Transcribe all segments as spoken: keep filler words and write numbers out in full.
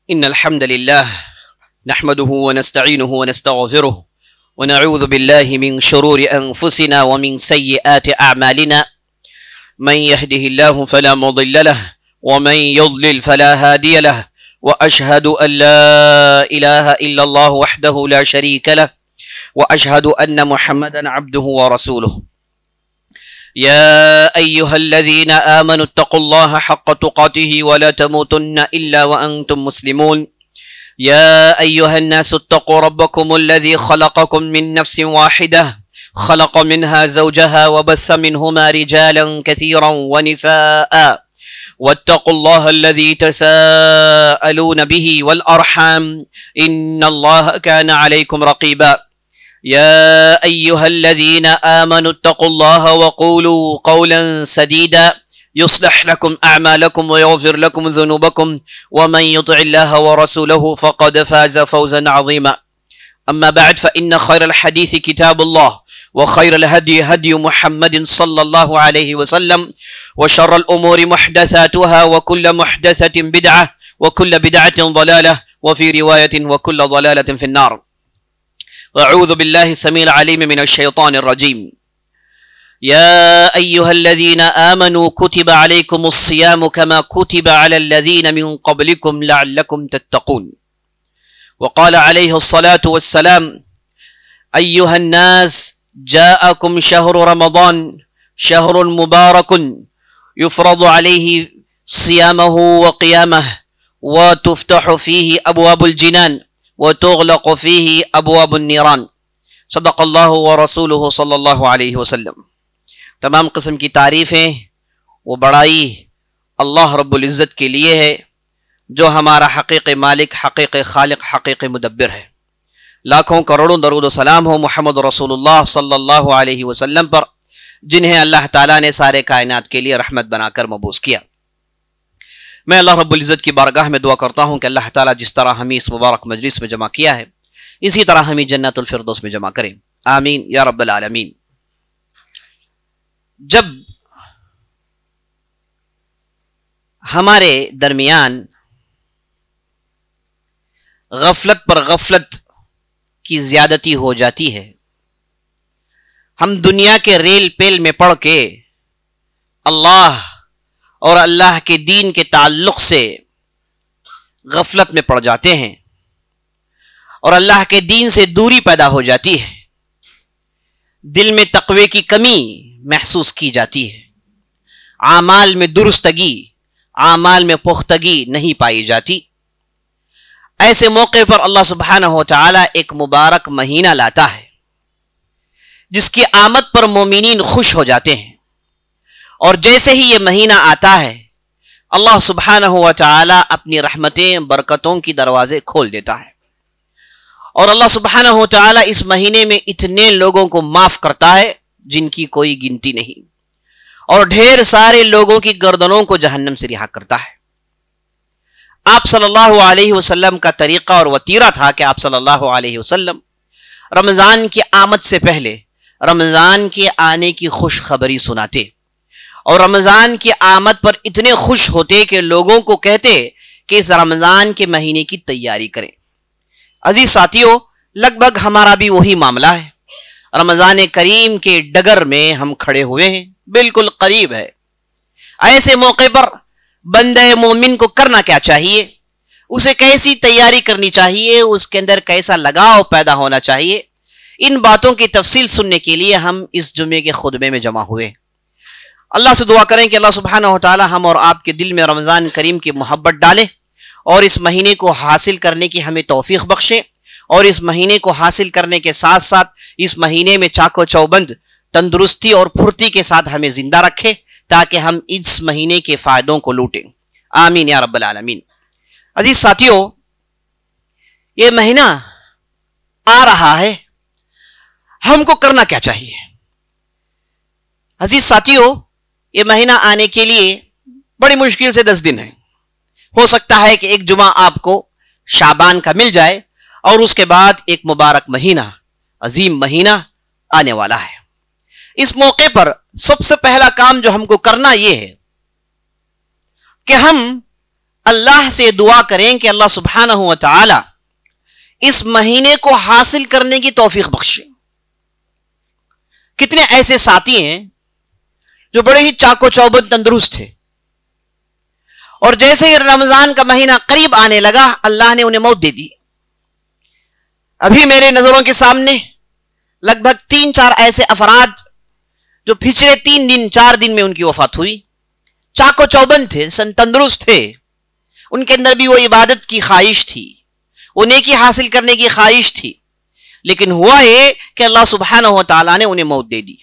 इन्नल हम्दुलिल्लाह नहमदुहु व नस्तईनुहु व नस्तगफिरुह व नऊज़ु बिल्लाहि मिन शुरूरि अनफुसिना व मिन सय्यिआति अअमालिना मन यहदिहिल्लाहु फला मुदिल्ल लह व मन युद्लिल फला हादिय लह व अशहदु अन ला इलाहा इल्लल्लाहु वहदहु ला शरीका लह व अशहदु अन्न मुहम्मदन अब्दुहु व रसूलुहु या अय्युहल्लज़ीना आमनु इत्तक़ुल्लाहा हक़्क़ तुक़ातिही व ला तमूतुन्ना इल्ला व अंतुम मुस्लिमून या अय्युहन्नासु इत्तक़ू रब्बकुमुल्लज़ी ख़लक़कुम मिन नफ्सिन वाहिदह ख़लक़ मिनहा ज़ौजहा व बस्स मिनहुमा रिजालन कसीरन व निसाअ वत्तक़ुल्लाहा अल्लज़ी तसाअलून बिही वल अर्हाम इन्नल्लाहा काना अलैकुम रक़ीबा या अय्युहल्लज़ीना आमनु इत्तक़ुल्लाहा व क़ूलू क़ौलन सदीदा युस्लिह लकुम अअमालकुम व यग़फिर लकुम ज़ुनूबकुम व मन युतिइल्लाहा व रसूलहु फ़क़द फ़ाज़ फ़ौज़न अज़ीमा अम्मा बअद फ़इन्न खैरल हदीस किताबुल्लाह व खैरल हदी हदी मुहम्मदिन सल्लल्लाहु अलैहि वसल्लम व शर्रल उमूरि मुहदसातुहा व कुल्लु मुहदसतिन बिदअह व कुल्लु बिदअतिन ज़लालह व फ़ी रिवायतिन व कुल्लु ज़लालतिन फ़िन्नार अऊज़ु बिल्लाहि समीइल अलीम मिनश शैतानिर रजीम या अय्युहल्लज़ीना आमनू कुतिबा अलैकुमुस सियामु कमा कुतिबा अलल लज़ीना मिन क़ब्लिकुम लअल्लकुम तत्तक़ून व क़ाल अलैहिस्सलातु वस्सलाम अय्युहन नास जाअकुम शहरु रमज़ान शहरुन मुबारकुन युफ़रदु अलैहि सियामहु व क़ियामहु व तुफ़्तहु फ़ीहि अबवाबुल जिनान व तुग़लक़ु फ़ीहि अबवाबुन निरान सदक़ल्लाहु व रसूलुहु सल्लल्लाहु अलैहि वसल्लम। तमाम किस्म की तारीफ़ें व बड़ाई अल्लाह रब्बुल इज़्ज़त के लिए है जो हमारा हक़ीक़ी मालिक, हक़ीक़ी खालिक, हक़ीक़ी मुदब्बिर है। लाखों करोड़ों दरूद व सलाम हो मुहम्मद रसूलुल्लाह सल्लल्लाहु अलैहि वसल्लम पर, जिन्हें अल्लाह ताला ने सारे कायनात के लिए रहमत बनाकर मबूस किया। मैं अल्लाह रब्बुल इज़्ज़त की बारगाह में दुआ करता हूँ कि अल्लाह ताला जिस तरह हमें इस मुबारक मजलिस में जमा किया है, इसी तरह हमें जन्नतुल फिरदौस में जमा करें, आमीन या रब्बल आलमीन। जब हमारे दरमियान गफलत पर गफलत की ज्यादती हो जाती है, हम दुनिया के रेल पेल में पड़ के अल्लाह और अल्लाह के दीन के ताल्लुक से गफलत में पड़ जाते हैं और अल्लाह के दीन से दूरी पैदा हो जाती है, दिल में तक़वे की कमी महसूस की जाती है, आमाल में दुरुस्तगी, आमाल में पुख्तगी नहीं पाई जाती। ऐसे मौके पर अल्लाह सुब्हानहु व तआला एक मुबारक महीना लाता है जिसकी आमद पर मोमिनीन खुश हो जाते हैं, और जैसे ही ये महीना आता है अल्लाह सुब्हानहु व तआला अपनी रहमतें बरकतों की दरवाजे खोल देता है और अल्लाह सुब्हानहु व तआला इस महीने में इतने लोगों को माफ करता है जिनकी कोई गिनती नहीं, और ढेर सारे लोगों की गर्दनों को जहन्नम से रिहा करता है। आप सल्लल्लाहु अलैहि वसल्लम का तरीका और वतीरा था कि आप सल्लल्लाहु अलैहि वसल्लम रमज़ान की आमद से पहले रमज़ान के आने की खुशखबरी सुनाते और रमज़ान की आमद पर इतने खुश होते कि लोगों को कहते कि इस रमज़ान के महीने की तैयारी करें। अजीज साथियों, लगभग हमारा भी वही मामला है। रमज़ान करीम के डगर में हम खड़े हुए हैं, बिल्कुल करीब है। ऐसे मौके पर बंदे मोमिन को करना क्या चाहिए, उसे कैसी तैयारी करनी चाहिए, उसके अंदर कैसा लगाव पैदा होना चाहिए, इन बातों की तफसील सुनने के लिए हम इस जुमे के खुतबे में जमा हुए। अल्लाह से दुआ करें कि अल्लाह सुब्हानहु व तआला हम और आपके दिल में रमज़ान करीम की मोहब्बत डाले और इस महीने को हासिल करने की हमें तौफीक बख्शे, और इस महीने को हासिल करने के साथ साथ इस महीने में चाको चौबंद तंदुरुस्ती और फुर्ती के साथ हमें जिंदा रखे ताकि हम इस महीने के फायदों को लूटें, आमीन या रब्बल आलमीन। अजीज साथियों, ये महीना आ रहा है, हमको करना क्या चाहिए? अजीज साथियों, ये महीना आने के लिए बड़ी मुश्किल से दस दिन है। हो सकता है कि एक जुमा आपको शाबान का मिल जाए और उसके बाद एक मुबारक महीना, अजीम महीना आने वाला है। इस मौके पर सबसे पहला काम जो हमको करना यह है कि हम अल्लाह से दुआ करें कि अल्लाह सुब्हानहू व तआला इस महीने को हासिल करने की तौफीक बख्शे। कितने ऐसे साथी हैं जो बड़े ही चाको चौबंद तंदुरुस्त थे, और जैसे ही रमजान का महीना करीब आने लगा अल्लाह ने उन्हें मौत दे दी। अभी मेरे नजरों के सामने लगभग तीन चार ऐसे अफराद जो पिछले तीन दिन चार दिन में उनकी वफात हुई। चाको चौबंद थे, तंदुरुस्त थे, उनके अंदर भी वो इबादत की ख्वाहिश थी, वो नेकी हासिल करने की ख्वाहिश थी, लेकिन हुआ ये कि अल्लाह सुब्हानहू व तआला ने उन्हें मौत दे दी।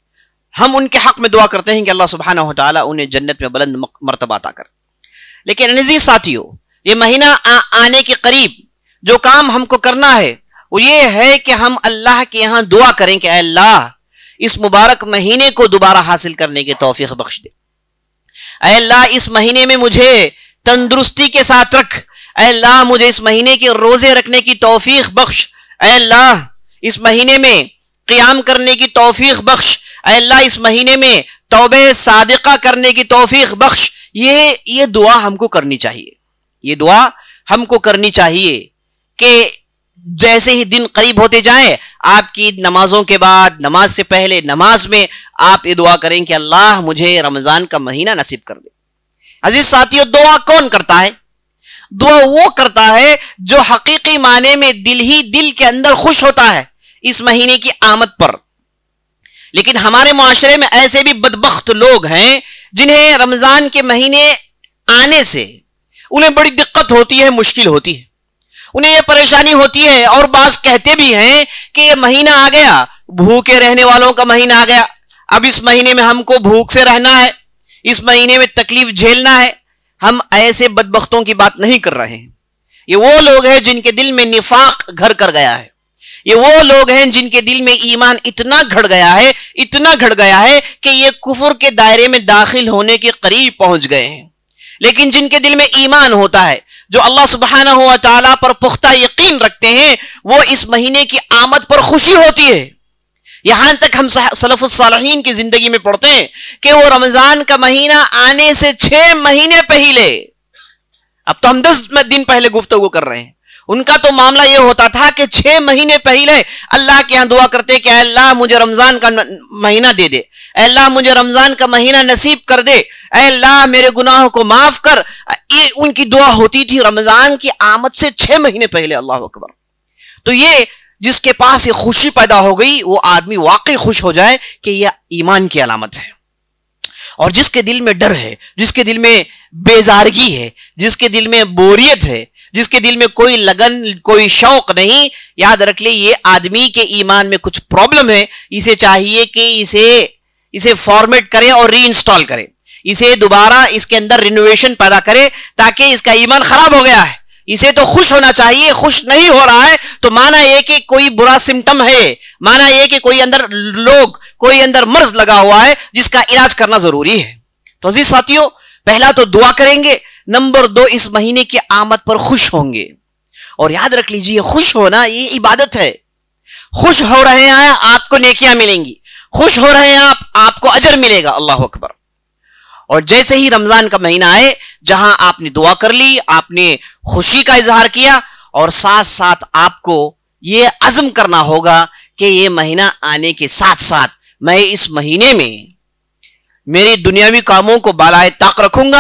हम उनके हक में दुआ करते हैं कि अल्लाह सुब्हानहू व तआला उन्हें जन्नत में बुलंद मर्तबा अता कर। लेकिन अज़ीज़ साथियों, ये महीना आ, आने के करीब जो काम हमको करना है वो ये है कि हम अल्लाह के यहाँ दुआ करें कि अल्लाह इस मुबारक महीने को दोबारा हासिल करने की तौफीक बख्श दे। अल्लाह इस महीने में मुझे तंदुरुस्ती के साथ रख। अल्लाह मुझे इस महीने के रोजे रखने की तौफीक बख्श। अल्लाह इस महीने में क़ियाम करने की तौफीक बख्श। अल्लाह इस महीने में तौबे सादिका करने की तौफीक बख्श। ये ये दुआ हमको करनी चाहिए। ये दुआ हमको करनी चाहिए कि जैसे ही दिन करीब होते जाए, आपकी नमाजों के बाद, नमाज से पहले, नमाज में आप ये दुआ करें कि अल्लाह मुझे रमजान का महीना नसीब कर दे। अजीज साथियों, दुआ कौन करता है? दुआ वो करता है जो हकीकी माने में दिल ही दिल के अंदर खुश होता है इस महीने की आमद पर। लेकिन हमारे मुआशरे में ऐसे भी बदबख्त लोग हैं जिन्हें रमजान के महीने आने से उन्हें बड़ी दिक्कत होती है, मुश्किल होती है, उन्हें यह परेशानी होती है, और बास कहते भी हैं कि यह महीना आ गया, भूखे रहने वालों का महीना आ गया, अब इस महीने में हमको भूख से रहना है, इस महीने में तकलीफ झेलना है। हम ऐसे बदबख्तों की बात नहीं कर रहे हैं। ये वो लोग हैं जिनके दिल में निफाक घर कर गया है। ये वो लोग हैं जिनके दिल में ईमान इतना घड़ गया है, इतना घड़ गया है कि ये कुफर के दायरे में दाखिल होने के करीब पहुंच गए हैं। लेकिन जिनके दिल में ईमान होता है, जो अल्लाह सुब्हानहू व तआला पर पुख्ता यकीन रखते हैं, वो इस महीने की आमद पर खुशी होती है। यहां तक हम सलफ़ुस सालिहीन की जिंदगी में पढ़ते हैं कि वो रमजान का महीना आने से छह महीने पहले, अब तो हम दस दिन पहले गुफ्तगू कर रहे हैं, उनका तो मामला ये होता था कि छह महीने पहले अल्लाह के यहां दुआ करते कि अल्लाह मुझे रमजान का महीना दे दे, अल्लाह मुझे रमजान का महीना नसीब कर दे, अल्लाह मेरे गुनाहों को माफ कर। ये उनकी दुआ होती थी रमजान की आमद से छह महीने पहले। अल्लाह अकबर। तो ये जिसके पास ये खुशी पैदा हो गई, वो आदमी वाकई खुश हो जाए कि यह ईमान की अलामत है। और जिसके दिल में डर है, जिसके दिल में बेजारगी है, जिसके दिल में बोरियत है, जिसके दिल में कोई लगन, कोई शौक नहीं, याद रख ले ये आदमी के ईमान में कुछ प्रॉब्लम है। इसे चाहिए कि इसे इसे फॉर्मेट करे और री इंस्टॉल करे, इसे दोबारा इसके अंदर रिनोवेशन पैदा करे, ताकि इसका ईमान खराब हो गया है। इसे तो खुश होना चाहिए, खुश नहीं हो रहा है तो माना यह कि कोई बुरा सिम्टम है, माना यह कि कोई अंदर लोग कोई अंदर मर्ज लगा हुआ है जिसका इलाज करना जरूरी है। तो अजीज साथियों, पहला तो दुआ करेंगे, नंबर दो इस महीने की आमद पर खुश होंगे। और याद रख लीजिए, खुश होना ये इबादत है। खुश हो रहे हैं आपको नेकियां मिलेंगी, खुश हो रहे हैं आप, आपको अजर मिलेगा। अल्लाह अकबर। और जैसे ही रमजान का महीना आए, जहां आपने दुआ कर ली, आपने खुशी का इजहार किया, और साथ साथ आपको यह अज़्म करना होगा कि यह महीना आने के साथ साथ मैं इस महीने में मेरी दुनियावी कामों को बालाए ताक रखूंगा,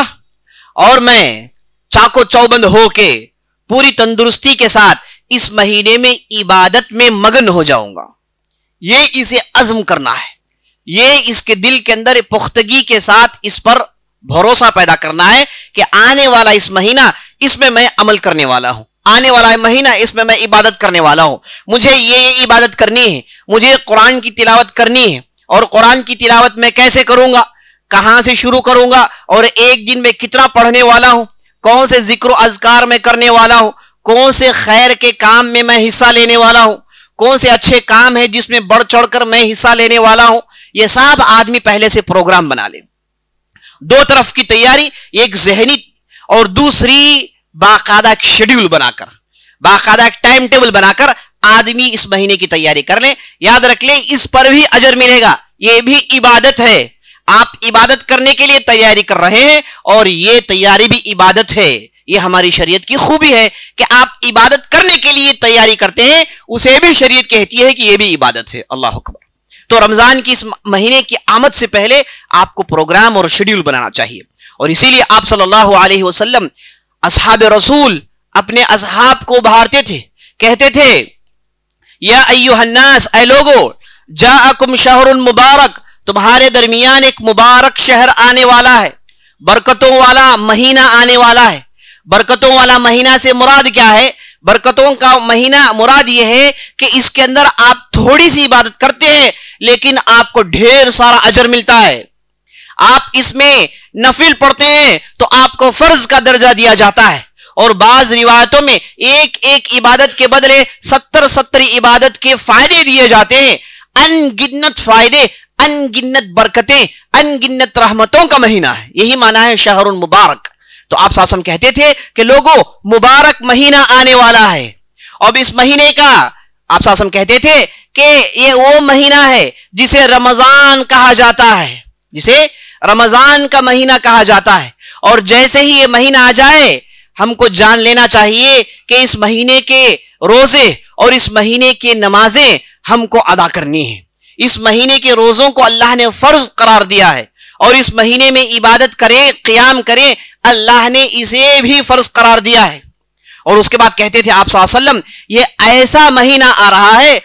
और मैं चाको चौबंद होके पूरी तंदुरुस्ती के साथ इस महीने में इबादत में मगन हो जाऊंगा। ये इसे अज़्म करना है, ये इसके दिल के अंदर पुख्तगी के साथ इस पर भरोसा पैदा करना है कि आने वाला इस महीना, इसमें मैं अमल करने वाला हूं, आने वाला महीना इसमें मैं इबादत करने वाला हूं, मुझे ये ये इबादत करनी है, मुझे कुरान की तिलावत करनी है। और कुरान की तिलावत मैं कैसे करूंगा, कहां से शुरू करूंगा, और एक दिन में कितना पढ़ने वाला हूं, कौन से जिक्र अज़कार में करने वाला हूं, कौन से खैर के काम में मैं हिस्सा लेने वाला हूं, कौन से अच्छे काम है जिसमें बढ़ चढ़कर मैं हिस्सा लेने वाला हूं, यह सब आदमी पहले से प्रोग्राम बना ले। दो तरफ की तैयारी, एक ज़हनी और दूसरी बाकायदा शेड्यूल बनाकर, बाकायदा टाइम टेबल बनाकर आदमी इस महीने की तैयारी कर ले। याद रख ले, इस पर भी अजर मिलेगा, यह भी इबादत है। आप इबादत करने के लिए तैयारी कर रहे हैं और ये तैयारी भी इबादत है। ये हमारी शरीयत की खूबी है कि आप इबादत करने के लिए तैयारी करते हैं, उसे भी शरीयत कहती है कि ये भी इबादत है। अल्लाह अकबर। तो रमजान की इस महीने की आमद से पहले आपको प्रोग्राम और शेड्यूल बनाना चाहिए, और इसीलिए आप सल्लल्लाहु अलैहि वसल्लम असहाब रसूल अपने असहाब को उभारते थे, कहते थे या अय्युहन्नास, ऐ लोगो, जाअकुम शहरुन मुबारक, तुम्हारे दरमियान एक मुबारक शहर आने वाला है, बरकतों वाला महीना आने वाला है। बरकतों वाला महीना से मुराद क्या है? बरकतों का महीना मुराद यह है कि इसके अंदर आप थोड़ी सी इबादत करते हैं लेकिन आपको ढेर सारा अजर मिलता है। आप इसमें नफिल पढ़ते हैं तो आपको फर्ज का दर्जा दिया जाता है, और बाज रिवायतों में एक एक इबादत के बदले सत्तर सत्तर इबादत के फायदे दिए जाते हैं। अनगिनत फायदे, अनगिनत बरकतें, अनगिनत रहमतों का महीना है। यही माना है शहरुन मुबारक। तो आप सासम कहते थे कि लोगों, मुबारक महीना आने वाला है। अब इस महीने का आप सासम कहते थे कि ये वो महीना है जिसे रमजान कहा जाता है, जिसे रमजान का महीना कहा जाता है। और जैसे ही ये महीना आ जाए हमको जान लेना चाहिए कि इस महीने के रोजे और इस महीने की नमाजें हमको अदा करनी है। इस महीने के रोजों को अल्लाह ने फर्ज करार दिया है, और इस महीने में इबादत करें, क़ियाम करें, अल्लाह ने इसे भी फर्ज करार दिया है। और उसके बाद कहते थे आप सल्लल्लाहु अलैहि वसल्लम, ये ऐसा महीना आ रहा है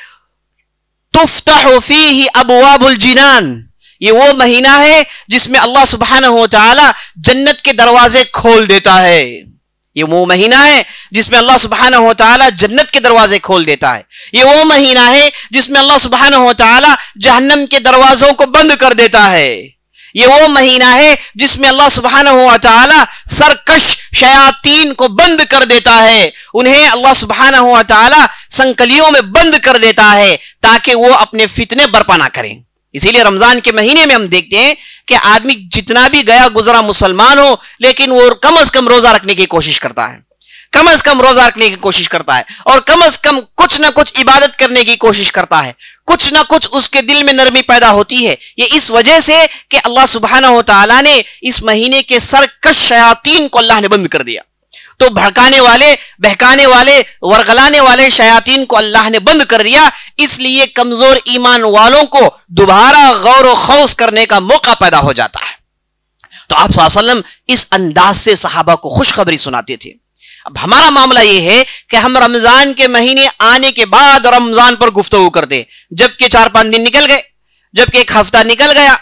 तुफ्तहु फीही अबवाबुल जिनान, ये वो महीना है जिसमें अल्लाह सुब्हानहु व तआला जन्नत के दरवाजे खोल देता है। ये वो महीना है जिसमें अल्लाह सुब्हानहु व तआला जन्नत के दरवाजे खोल देता है। ये वो महीना है जिसमें अल्लाह सुब्हानहु व तआला जहन्नम के दरवाजों को बंद कर देता है। ये वो महीना है जिसमें अल्लाह सुब्हानहु व तआला सरकश शयातीन को बंद कर देता है, उन्हें अल्लाह सुब्हानहु व तआला संकलियों में बंद कर देता है ताकि वो अपने फितने बर्पा ना करें। इसीलिए रमजान के महीने में हम देखते हैं कि आदमी जितना भी गया गुजरा मुसलमान हो, लेकिन वो कम अज कम रोजा रखने की कोशिश करता है, कम अज कम रोजा रखने की कोशिश करता है, और कम अज कम कुछ ना कुछ इबादत करने की कोशिश करता है। कुछ ना कुछ उसके दिल में नरमी पैदा होती है। ये इस वजह से कि अल्लाह सुब्हानहु व तआला ने इस महीने के सरकश शयातीन को अल्लाह ने बंद कर दिया। तो भड़काने वाले, बहकाने वाले, वरगलाने वाले शयातीन को अल्लाह ने बंद कर दिया। इसलिए कमजोर ईमान वालों को दोबारा गौर व खौस करने का मौका पैदा हो जाता है। तो आप सल्लल्लाहु अलैहि वसल्लम इस अंदाज से सहाबा को खुशखबरी सुनाते थे। अब हमारा मामला यह है कि हम रमजान के महीने आने के बाद रमजान पर गुफ्तगू करते, जबकि चार पांच दिन निकल गए, जबकि एक हफ्ता निकल गया,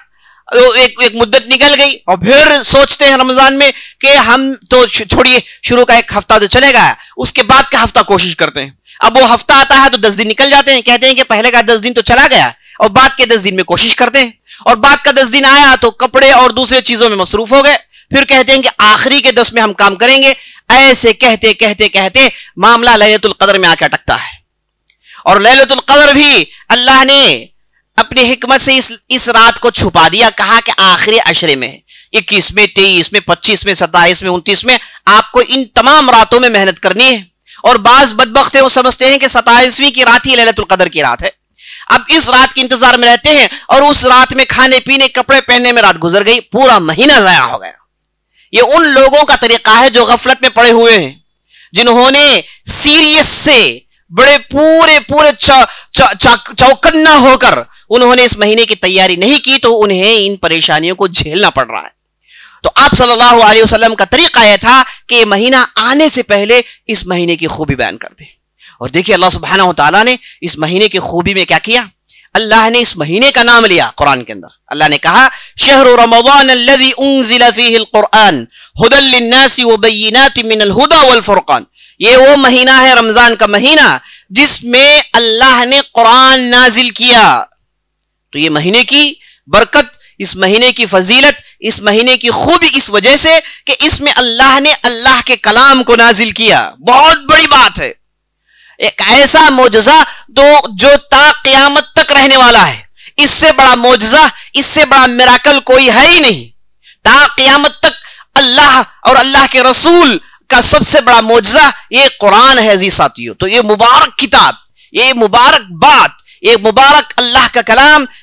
एक एक मुद्दत निकल गई, और फिर सोचते हैं रमजान में कि हम तो छोड़िए, शुरू का एक हफ्ता तो चले गया, उसके बाद का हफ्ता कोशिश करते हैं। अब वो हफ्ता आता है तो दस दिन निकल जाते हैं, कहते हैं कि पहले का दस दिन तो चला गया, और बाद के दस दिन में कोशिश करते हैं, और बाद का दस दिन आया तो कपड़े और दूसरे चीजों में मसरूफ हो गए, फिर कहते हैं कि आखिरी के दस में हम काम करेंगे। ऐसे कहते कहते कहते मामला लैलतुल कद्र में आकर अटकता है। और लैलतुल कद्र भी अल्लाह ने अपनी हिकमत से इस इस रात को छुपा दिया। कहा कि आखिरी अशरे में, इक्कीस में, तेईस में, पच्चीस में, सत्ताईस में, उनतीस में आपको इन तमाम रातों में मेहनत करनी है। और बाज बदबख्त वो समझते हैं कि सत्ताईसवीं की रात ही लैलतुल कद्र की रात है। अब इस रात के इंतजार में रहते हैं, और उस रात में खाने पीने, कपड़े पहनने में रात गुजर गई, पूरा महीना जाया हो गया। ये उन लोगों का तरीका है जो गफलत में पड़े हुए हैं, जिन्होंने सीरियस से बड़े पूरे पूरे चौकन्ना होकर उन्होंने इस महीने की तैयारी नहीं की, तो उन्हें इन परेशानियों को झेलना पड़ रहा है। तो आप सल्लल्लाहु अलैहि वसल्लम का तरीका यह था कि ये महीना आने से पहले इस महीने की खूबी बयान कर दे। और देखिए अल्लाह सुब्हानहु व तआला ने इस महीने की खूबी में क्या किया। अल्लाह ने इस महीने का नाम लिया कुरान के अंदर। अल्लाह ने कहा, शहरु रमज़ान अल्लज़ी उन्ज़िला फ़ीहिल कुरआन हुदल लिन्नासि व बय्यिनातिन मिनल हुदा वल फुरक़ान। ये वो महीना है, रमजान का महीना, जिसमें अल्लाह ने कुरान नाजिल किया। तो ये महीने की बरकत, इस महीने की फजीलत, इस महीने की खूबी इस वजह से कि इसमें अल्लाह ने अल्लाह के कलाम को नाजिल किया। बहुत बड़ी बात है, एक ऐसा मौजज़ा तो जो ता क़यामत तक रहने वाला है। इससे बड़ा मौजज़ा, इससे बड़ा मिराकल कोई है ही नहीं। ता क़यामत तक अल्लाह और अल्लाह के रसूल का सबसे बड़ा मौजज़ा ये कुरान है जी साथियों। तो ये मुबारक किताब, ये मुबारक बात, ये मुबारक अल्लाह का कलाम,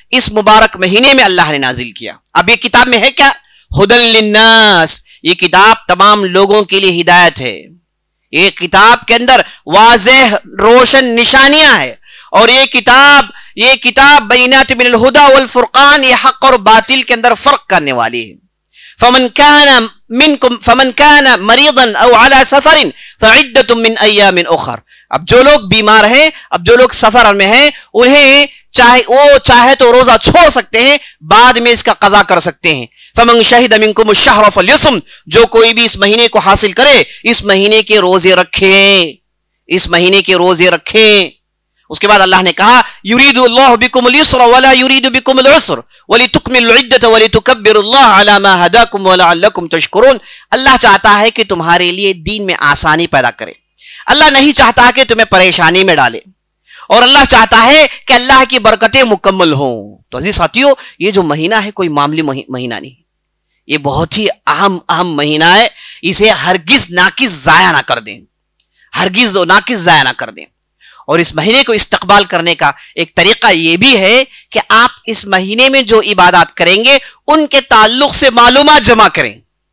इस मुबारक महीने में अल्लाह ने नाजिल किया। अब ये किताब में है क्या? हुदल लिन्नास, ये किताब तमाम लोगों के लिए हिदायत है। ये किताब के अंदर वाज़ेह रोशन निशानियां है, और ये किताब ये किताब बैनात मिनल हुदा वल फुरकान, ये हक और बातिल के अंदर फर्क करने वाली है। फमन काना मिनकुम फमन काना मरीदन औ अला सफरिन फइद्दतुम मिन अय्यामिन उखर। अब जो लोग बीमार हैं, अब जो लोग सफर में हैं, उन्हें चाहे वो चाहे तो रोजा छोड़ सकते हैं, बाद में इसका कज़ा कर सकते हैं। फमन शहिद मिनकुम अश-शहर फल्यसुम, जो कोई भी इस महीने को हासिल करे, इस महीने के रोजे रखें, इस महीने के रोजे रखें। उसके बाद अल्लाह ने कहा युरीदुल्लाहु बिकुमुल युस्र वला युरीदु बिकुमुल उस्र वलितुकमिलुल इद्दत वलितुकब्बिरुल्लाह अला मा हदाकुम वलअल्लकुम तशकुरून। अल्लाह चाहता है कि तुम्हारे लिए दीन में आसानी पैदा करे, अल्लाह नहीं चाहता कि तुम्हें परेशानी में डाले, और अल्लाह चाहता है कि अल्लाह की बरकतें मुकम्मल हों। तो अजीज साथियों, ये जो महीना है कोई मामूली महीना नहीं, ये बहुत ही अहम अहम महीना है। इसे हरगिज नाकिस जाया ना कर दें, हरगिज नाकिस जाया ना कर दें। और इस महीने को इस्तकबाल करने का एक तरीका यह भी है कि आप इस महीने में जो इबादत करेंगे उनके ताल्लुक से मालूमात जमा करें।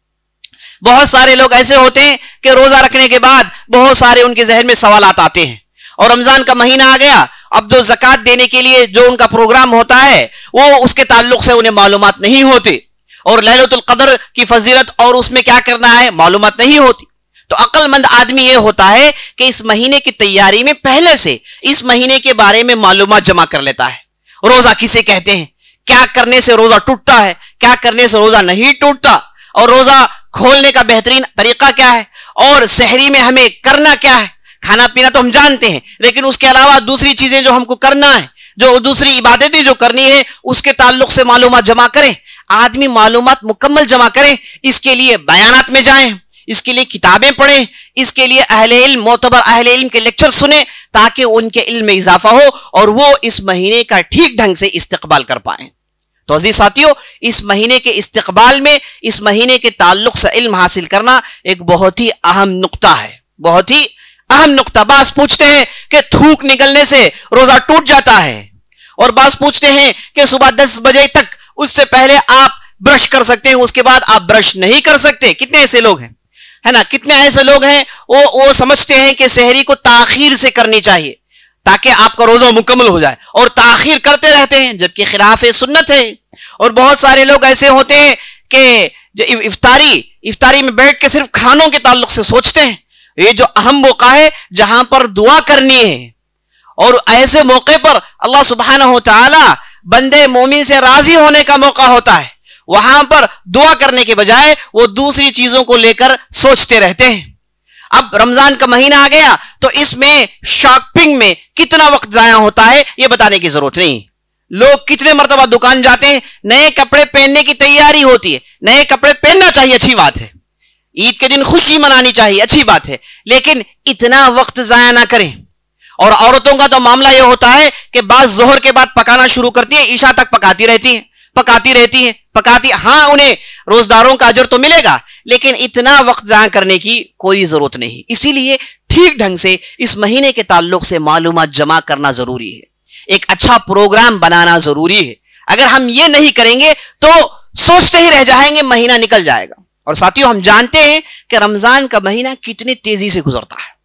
बहुत सारे लोग ऐसे होते हैं कि रोजा रखने के बाद बहुत सारे उनके जहन में सवालात आते हैं, और रमजान का महीना आ गया, अब जो ज़कात देने के लिए जो उनका प्रोग्राम होता है वो उसके ताल्लुक से उन्हें मालूमात नहीं होती, और लैलतुल क़द्र की फजीलत और उसमें क्या करना है मालूमात नहीं होती। तो अक्लमंद आदमी यह होता है कि इस महीने की तैयारी में पहले से इस महीने के बारे में मालूमात जमा कर लेता है। रोजा किसे कहते हैं, क्या करने से रोजा टूटता है, क्या करने से रोजा नहीं टूटता, और रोजा खोलने का बेहतरीन तरीका क्या है, और सहरी में हमें करना क्या है। खाना पीना तो हम जानते हैं, लेकिन उसके अलावा दूसरी चीजें जो हमको करना है, जो दूसरी इबादतें जो करनी है, उसके ताल्लुक से मालूमात जमा करें। आदमी मालूमात मुकम्मल जमा करें, इसके लिए बयानात में जाएं, इसके लिए किताबें पढ़ें, इसके लिए अहले इल्म मोतबर अहले इल्म के लेक्चर सुने, ताकि उनके इल्म में इजाफा हो और वो इस महीने का ठीक ढंग से इस्तकबाल कर पाएं। तो अजीज साथियों, इस महीने के इस्तकबाल में इस महीने के ताल्लुक से इल्म हासिल करना एक बहुत ही अहम नुक्ता है, बहुत ही अहम नुक्ता। बास पूछते हैं कि थूक निकलने से रोजा टूट जाता है, और बास पूछते हैं कि सुबह दस बजे तक उससे पहले आप ब्रश कर सकते हैं, उसके बाद आप ब्रश नहीं कर सकते। कितने ऐसे लोग हैं, है ना, कितने ऐसे लोग हैं वो वो समझते हैं कि सहरी को ताखीर से करनी चाहिए ताकि आपका रोजा मुकम्मल हो जाए, और ताखीर करते रहते हैं, जबकि खिलाफ सुन्नत है। और बहुत सारे लोग ऐसे होते हैं कि जो इफ्तारी इफ्तारी में बैठ के सिर्फ खानों के ताल्लुक से सोचते हैं। ये जो अहम मौका है जहां पर दुआ करनी है, और ऐसे मौके पर अल्लाह सुब्हानहू तआला बंदे मोमिन से राजी होने का मौका होता है, वहां पर दुआ करने के बजाय वो दूसरी चीजों को लेकर सोचते रहते हैं। अब रमजान का महीना आ गया तो इसमें शॉपिंग में कितना वक्त जाया होता है ये बताने की जरूरत नहीं। लोग कितने मर्तबा दुकान जाते हैं, नए कपड़े पहनने की तैयारी होती है, नए कपड़े पहनना चाहिए, अच्छी बात है, ईद के दिन खुशी मनानी चाहिए, अच्छी बात है, लेकिन इतना वक्त जाया ना करें। और औरतों का तो मामला यह होता है कि बाद जोहर के बाद पकाना शुरू करती है, ईशा तक पकाती रहती हैं पकाती रहती हैं पकाती हाँ, उन्हें रोजदारों का अजर तो मिलेगा, लेकिन इतना वक्त जाया करने की कोई जरूरत नहीं। इसीलिए ठीक ढंग से इस महीने के ताल्लुक से मालूमात जमा करना जरूरी है, एक अच्छा प्रोग्राम बनाना जरूरी है। अगर हम ये नहीं करेंगे तो सोचते ही रह जाएंगे, महीना निकल जाएगा। और साथियों, हम जानते हैं कि रमजान का महीना कितनी तेजी से गुजरता है,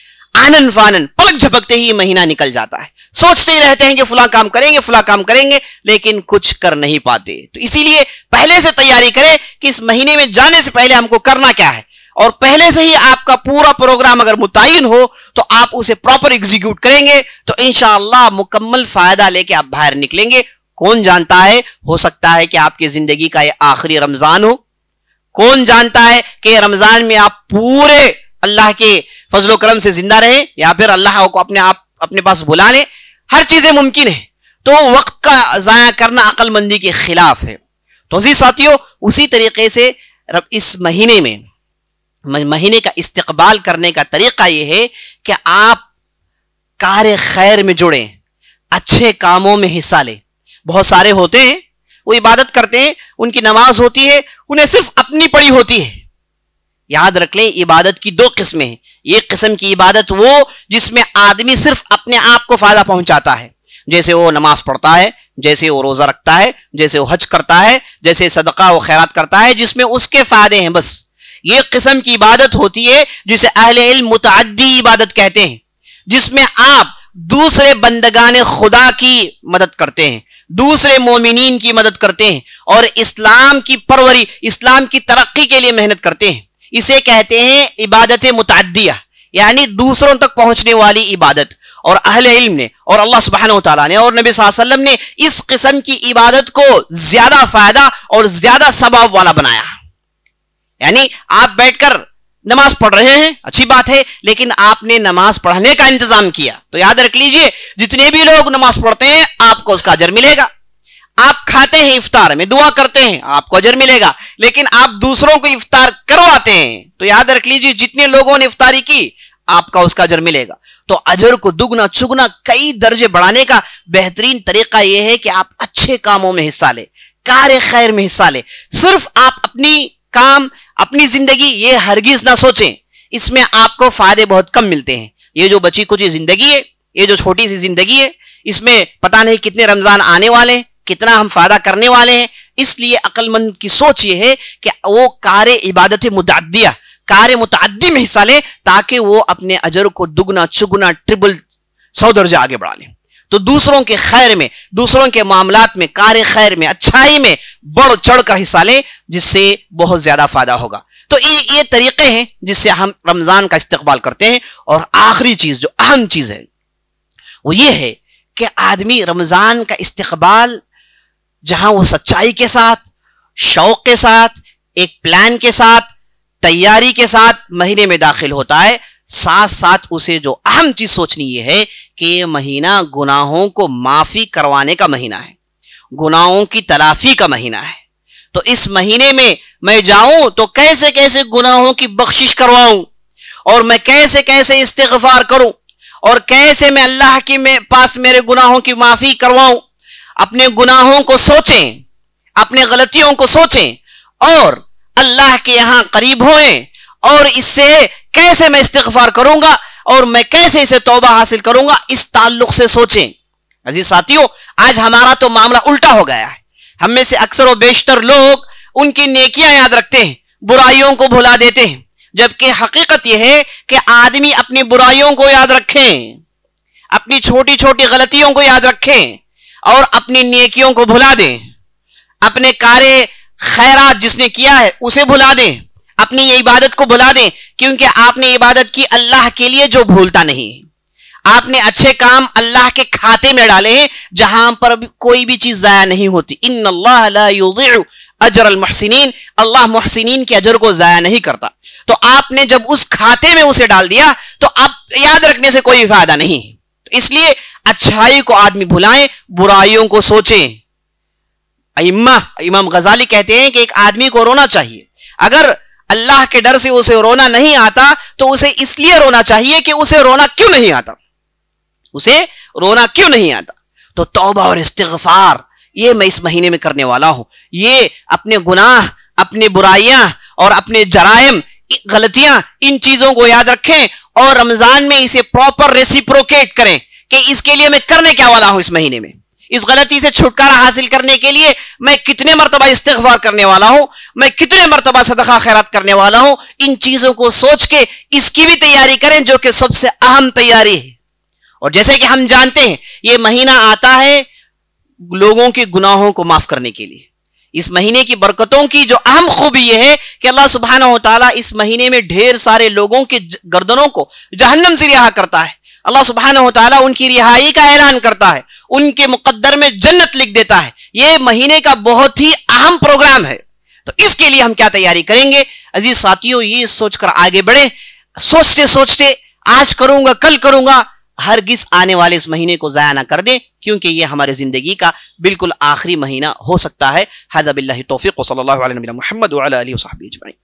आनन फानन पलक झपकते ही महीना निकल जाता है। सोचते ही रहते हैं कि फला काम करेंगे फला काम करेंगे, लेकिन कुछ कर नहीं पाते। तो इसीलिए पहले से तैयारी करें कि इस महीने में जाने से पहले हमको करना क्या है, और पहले से ही आपका पूरा प्रोग्राम अगर मुतय्यन हो तो आप उसे प्रॉपर एग्जीक्यूट करेंगे तो इंशाअल्लाह मुकम्मल फायदा लेके आप बाहर निकलेंगे। कौन जानता है, हो सकता है कि आपकी जिंदगी का यह आखिरी रमजान हो, कौन जानता है कि रमजान में आप पूरे अल्लाह के फजलो करम से जिंदा रहे, या फिर अल्लाह को अपने आप अपने पास बुला ले। हर चीजें मुमकिन है, तो वक्त का जाया करना अक्लमंदी के खिलाफ है। तो अजीज साथियों, उसी तरीके से इस महीने में महीने का इस्तकबाल करने का तरीका यह है कि आप कार्य खैर में जुड़े, अच्छे कामों में हिस्सा लें। बहुत सारे होते हैं वो इबादत करते हैं, उनकी नमाज होती है, उन्हें सिर्फ अपनी पड़ी होती है। याद रख लें, इबादत की दो किस्में हैं। एक किस्म की इबादत वो जिसमें आदमी सिर्फ अपने आप को फायदा पहुंचाता है, जैसे वो नमाज पढ़ता है, जैसे वो रोजा रखता है, जैसे वो हज करता है, जैसे सदका व खैरात करता है, जिसमें उसके फायदे हैं। बस ये किस्म की इबादत होती है जिसे अहले इल्म मुतअद्दी इबादत कहते हैं, जिसमें आप दूसरे बंदगाने खुदा की मदद करते हैं, दूसरे मोमिनीन की मदद करते हैं और इस्लाम की परवरी, इस्लाम की तरक्की के लिए मेहनत करते हैं। इसे कहते हैं इबादत मुतअद्दिया, यानी दूसरों तक पहुंचने वाली इबादत। और अहले इल्म ने और अल्लाह सुब्हानहू तआला ने और नबी सल्लल्लाहु अलैहि वसल्लम ने इस किस्म की इबादत को ज्यादा फायदा और ज्यादा सवाब वाला बनाया। यानी आप बैठकर नमाज पढ़ रहे हैं, अच्छी बात है, लेकिन आपने नमाज पढ़ने का इंतजाम किया, तो याद रख लीजिए जितने भी लोग नमाज पढ़ते हैं आपको उसका अजर मिलेगा। आप खाते हैं इफ्तार में, दुआ करते हैं, आपको अजर मिलेगा। लेकिन आप दूसरों को इफ्तार करवाते हैं, तो याद रख लीजिए जितने लोगों ने इफ्तारी की आपका उसका अजर मिलेगा। तो अजर को दुगना चुगना कई दर्जे बढ़ाने का बेहतरीन तरीका यह है कि आप अच्छे कामों में हिस्सा ले, कार्य खैर में हिस्सा ले। सिर्फ आप अपनी काम, अपनी जिंदगी ये हरगिज ना सोचें, इसमें आपको फायदे बहुत कम मिलते हैं। ये जो बची कुछ जिंदगी है, ये जो छोटी सी जिंदगी है, इसमें पता नहीं कितने रमजान आने वाले हैं, कितना हम फायदा करने वाले हैं। इसलिए अक्लमंद की सोच ये है कि वो कार्य इबादत मुतअद्दिया, कार्य मुतअद्दी में हिस्सा ले, ताकि वो अपने अजर को दुगना चुगना ट्रिपल सौ दर्जा आगे बढ़ा ले। तो दूसरों के खैर में, दूसरों के मामलात में, कार्य खैर में, अच्छाई में बढ़ चढ़ कर हिस्सा ले, जिससे बहुत ज्यादा फायदा होगा। तो ये ये तरीके हैं जिससे हम रमजान का इस्तकबाल करते हैं। और आखिरी चीज जो अहम चीज है वो ये है कि आदमी रमजान का इस्तकबाल जहां वो सच्चाई के साथ, शौक के साथ, एक प्लान के साथ, तैयारी के साथ महीने में दाखिल होता है, साथ साथ उसे जो अहम चीज सोचनी ये है कि ये महीना गुनाहों को माफी करवाने का महीना है, गुनाहों की तलाफी का महीना है। तो इस महीने में मैं जाऊं तो कैसे कैसे गुनाहों की बख्शिश करवाऊं, और मैं कैसे कैसे इस्तिग़फ़ार करूं, और कैसे मैं अल्लाह के में पास मेरे गुनाहों की माफी करवाऊं। अपने गुनाहों को सोचें, अपने गलतियों को सोचें और अल्लाह के यहां करीब होएं, और इससे कैसे मैं इस्तिग़फ़ार करूंगा और मैं कैसे इसे तौबा हासिल करूंगा, इस ताल्लुक से सोचें। अजीज साथियों, आज हमारा तो मामला उल्टा हो गया है। हम में से अक्सर व बेशतर लोग उनकी नेकियां याद रखते हैं, बुराइयों को भुला देते हैं, जबकि हकीकत यह है कि आदमी अपनी बुराइयों को याद रखें, अपनी छोटी छोटी गलतियों को याद रखें और अपनी नेकियों को भुला दें। अपने कार्य खैरात जिसने किया है उसे भुला दें, अपनी ये इबादत को भुला दें, क्योंकि आपने इबादत की अल्लाह के लिए जो भूलता नहीं। आपने अच्छे काम अल्लाह के खाते में डाले हैं जहां पर भी कोई भी चीज जाया नहीं होती। इन्नल्लाह ला युज़िउ अजरल मुहसिनीन, अल्लाह मुहसिनीन के अजर को जाया नहीं करता। तो आपने जब उस खाते में उसे डाल दिया तो आप याद रखने से कोई फायदा नहीं। तो इसलिए अच्छाई को आदमी भुलाएं, बुराइयों को सोचें। इम्मा इमाम गजाली कहते हैं कि एक आदमी को रोना चाहिए, अगर अल्लाह के डर से उसे रोना नहीं आता तो उसे इसलिए रोना चाहिए कि उसे रोना क्यों नहीं आता, उसे रोना क्यों नहीं आता। तो तौबा और इस्तिग़फ़ार ये मैं इस महीने में करने वाला हूं। ये अपने गुनाह, अपने बुराइयां और अपने जराइम, गलतियां, इन चीजों को याद रखें और रमजान में इसे प्रॉपर रेसिप्रोकेट करें कि इसके लिए मैं करने क्या वाला हूं। इस महीने में इस गलती से छुटकारा हासिल करने के लिए मैं कितने मरतबा इस्तिग़फ़ार करने वाला हूं, मैं कितने मरतबा सदका खैरात करने वाला हूं। इन चीजों को सोच के इसकी भी तैयारी करें, जो कि सबसे अहम तैयारी है। और जैसे कि हम जानते हैं ये महीना आता है लोगों के गुनाहों को माफ करने के लिए। इस महीने की बरकतों की जो अहम खूबी यह है कि अल्लाह सुब्हानहू व तआला इस महीने में ढेर सारे लोगों के गर्दनों को जहन्नम से रिहा करता है। अल्लाह सुब्हानहू व तआला उनकी रिहाई का ऐलान करता है, उनके मुकद्दर में जन्नत लिख देता है। यह महीने का बहुत ही अहम प्रोग्राम है। तो इसके लिए हम क्या तैयारी करेंगे अजीज साथियों, ये सोचकर आगे बढ़े। सोचते सोचते आज करूंगा, कल करूंगा, हरगिज आने वाले इस महीने को ज़ाया ना कर दें, क्योंकि ये हमारे जिंदगी का बिल्कुल आखिरी महीना हो सकता है। हदा बिल्लाहि तौफीक व सल्लल्लाहु अला नबीना मुहम्मद व अला आलिहि व सहबिहि अजमईन।